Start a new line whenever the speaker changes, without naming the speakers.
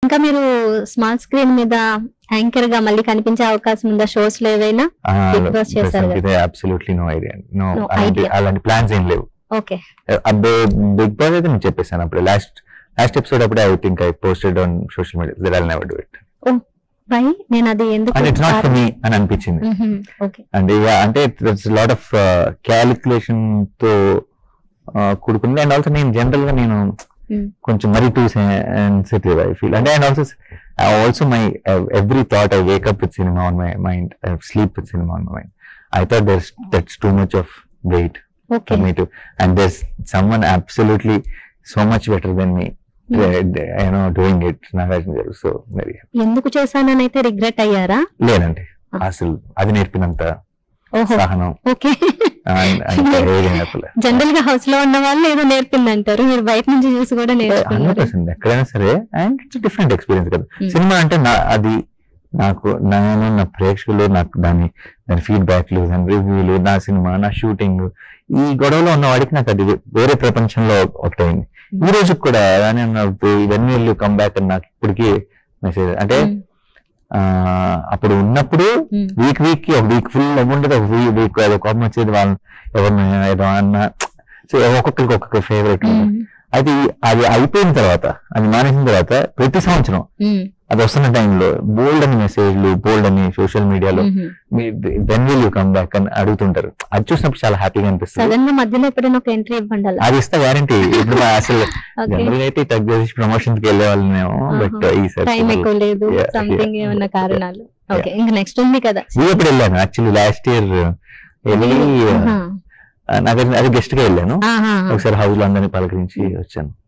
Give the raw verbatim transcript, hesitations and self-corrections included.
ఇంకా మీరు small screen మీద యాంకర్ గా మళ్ళీ కనిపించే అవకాశం ఉందా షోస్ లో ఏవైనా? బిగ్ బాస్ చేశారు కదా.
Absolutely no idea. నో అలాంటి ప్లాన్స్ ఏం లేవు.
ఓకే.
అబ్బే బిగ్ బాస్ అయితే నేను చెప్పేసాను అప్పుడు లాస్ట్ లాస్ట్ ఎపిసోడ్ అప్పుడే I think I posted on social media that I will never do it.
Oh by నేను అది ఎందుకు
and it's not for me అని అనిపించింది.
ఓకే.
అండ్ అంటే ఇట్స్ లాట్ ఆఫ్ క్యాలిక్యులేషన్ తో కూడుకుంది. అండ్ ఆల్సో నేను జనరల్ గా నేను కొంచెం మరీ టూ సెన్సిటివ్ ఐ ఫీల్. అంటే and also also my every thought I wake up with cinema on my mind, I sleep with cinema on my mind. I thought that's that's too much of weight for me to, and there's someone absolutely so much better than me you know doing it. Nagarjuna గారు. So మరి
ఎందుకు చేశానని అయితే regret అయ్యారా?
లేదండి, అసలు అది నేర్పినంత సహనం.
ఓకే. జనరల్ గా హౌస్ లో ఉన్న వాళ్ళు ఏదో నేర్పింది అంటారు, మీరు బయట నుంచి చూసి కూడా నేర్చుకున్నారు.
ఎక్కడైనా సరే అండ్ ఇట్స్ డిఫరెంట్ ఎక్స్పీరియన్స్ కదా. సినిమా అంటే అది నాకు నేను నా ప్రేక్షకులు నాకు దాని దాని ఫీడ్బ్యాక్లు, దాని రివ్యూలు, నా సినిమా, నా షూటింగ్, ఈ గొడవలో ఉన్న వాడికి నాకు అది వేరే ప్రపంచంలో ఒకటైంది. ఈ రోజు కూడా ఇవన్నీ వెళ్ళి కమ్బ్యాక్ అని నాకు ఇప్పటికీ మెసేజ్. అంటే ఆ అప్పుడు ఉన్నప్పుడు వీక్ వీక్ కి ఒక వీక్ ఫుల్ ఉండదు, ఒక వీక్ వీక్ ఏదో కోపం వచ్చేది వాళ్ళు ఎవరిని ఏదో అన్న. సో ఒక్కొక్కరికి ఒక్కొక్క ఫేవరెట్. అది అది అయిపోయిన తర్వాత, అది మానేసిన తర్వాత ప్రతి సంవత్సరం అది వస్తున్న టైంలో బోల్డ్ అని మెసేజ్లు, బోల్డ్ అని సోషల్ మీడియాలో when will you come back అని అడుగుతుంటారు. అది చూసినప్పుడు చాలా హ్యాపీగా అనిపిస్తుంది.
మధ్యలో ఎప్పుడైనా ఒక ఎంట్రీ ఇవ్వండి,
అది ఇస్తా గ్యారంటీ. ఇప్పుడు అసలు జనరల్ అయితే తగ్గ ప్రమోషన్ కి వెళ్ళే వాళ్ళనేమో, బట్
టైం ఎక్కువ లేదు, సంథింగ్ ఏమన్నా కారణాలు. ఓకే. ఇంకా నెక్స్ట్ ఉంది కదా.
నేను ఎప్పుడు వెళ్ళాను యాక్చువల్లీ లాస్ట్ ఇయర్ వెళ్ళి నాకు అది గెస్ట్ గా వెళ్ళాను. ఒకసారి హౌస్ లో అందరినీ పలకరించి వచ్చాను.